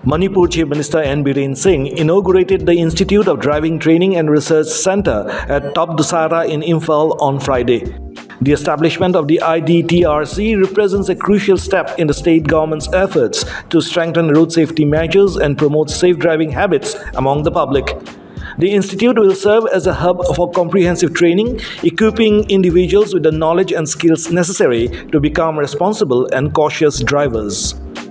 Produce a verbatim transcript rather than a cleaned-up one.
Manipur Chief Minister N Biren Singh inaugurated the Institute of Driving Training and Research Center at Top-Dusara in Imphal on Friday. The establishment of the I D T R C represents a crucial step in the state government's efforts to strengthen road safety measures and promote safe driving habits among the public. The institute will serve as a hub for comprehensive training, equipping individuals with the knowledge and skills necessary to become responsible and cautious drivers.